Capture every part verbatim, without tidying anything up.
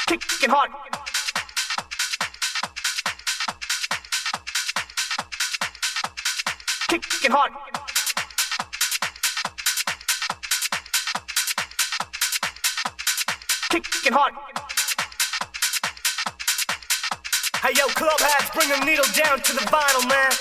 kicking hard. Kicking hard. Kicking hard. Hey yo, club hats, bring the needle down to the vinyl, man.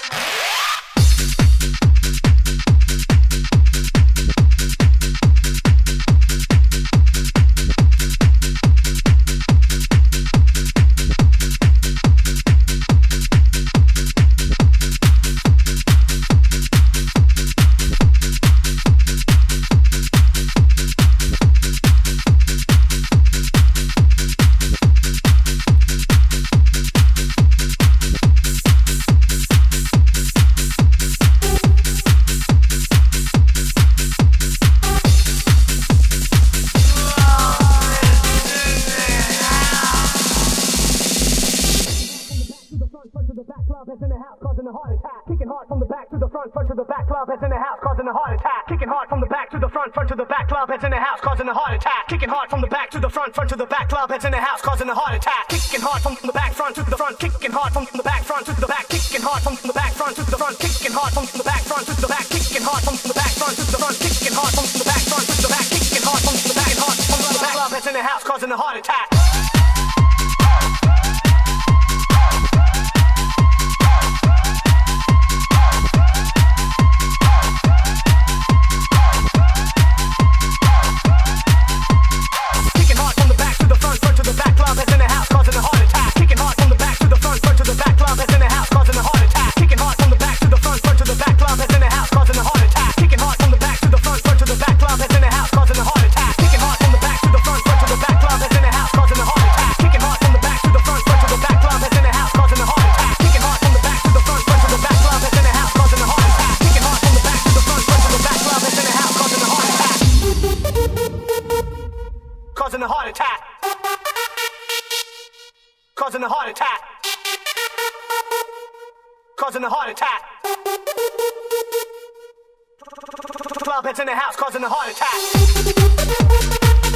Front to the back, club heads in the house, causing a heart attack. Kicking hard from the back to the front, front to the back, club heads in the house, causing a heart attack. Kicking hard from the back, front to the front, kicking hard from the back, front to the back, kicking hard from the back, front to the front, kicking hard from the back, front to the back, kicking hard from the back, front to the front, kicking hard from the back, front to the back, kicking hard from the back, hard from the back, club heads in the house, causing a heart attack. Causing a heart attack. Causing a heart attack. Causing a heart attack. Club heads in the house, causing a heart attack.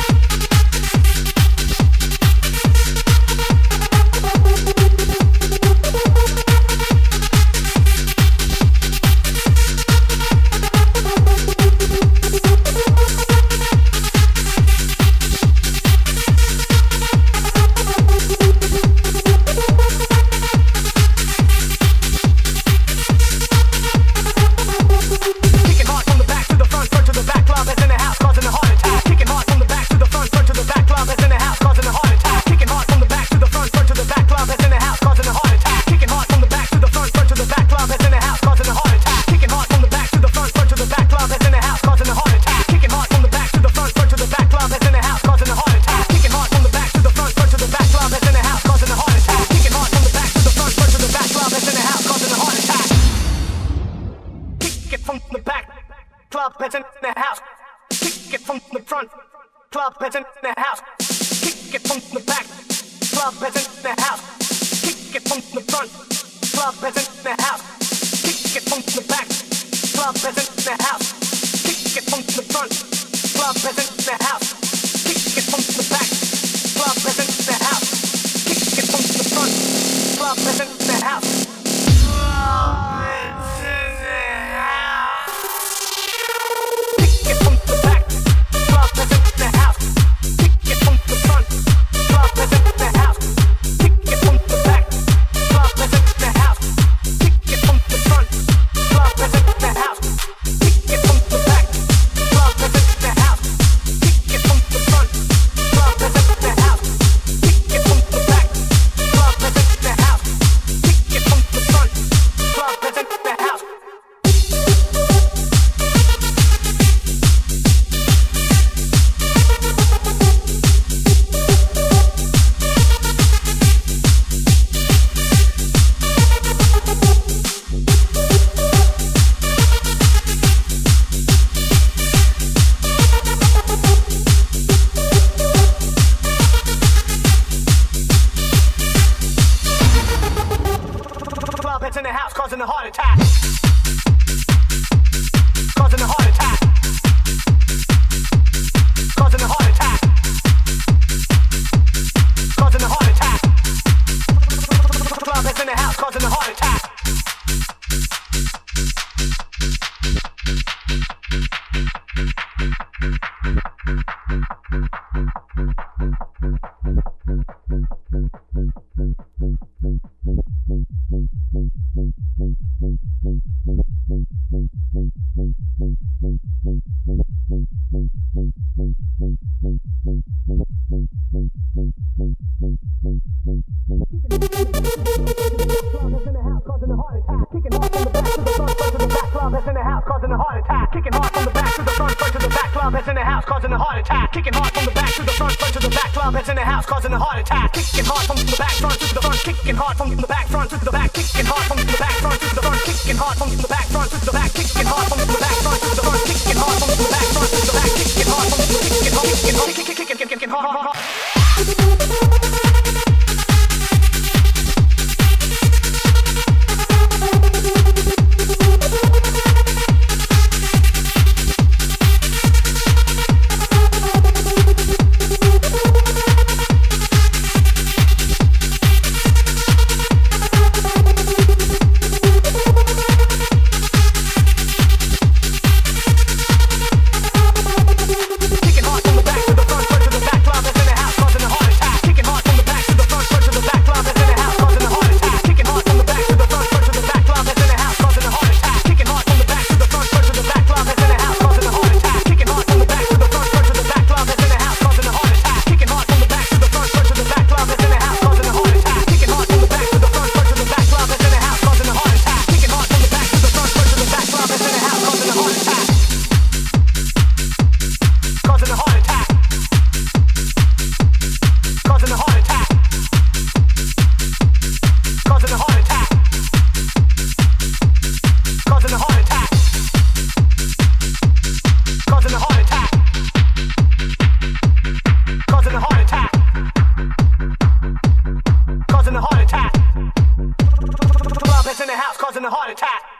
Club heads in the house, kick it from the front. Club heads in the house, kick it from the back. Club heads in the house, kick it from the front. Club heads in the house, kick it from the back. Club heads in the house, kick it from the front. Club heads in the house, kick it from the back. Club heads in the house, kick it from the front. Club heads in the house. Kick kicking hard from the back to the front, front to the back. Club heads in the house, causing a heart attack. Kicking hard from the back to the front, front to the back. Club heads in the house, causing a heart attack. Kicking hard from the back, front to the front. Kicking hard from the back, front to the back. Kicking hard from the back, front to the front. Kicking hard from the back, front to the back. Kicking hard from the back, front to the front. Kicking hard from the back, front to the back. Kicking hard from the kicking hard, kicking hard, kicking kicking kicking kicking hard, hard, hard. Causing a heart attack.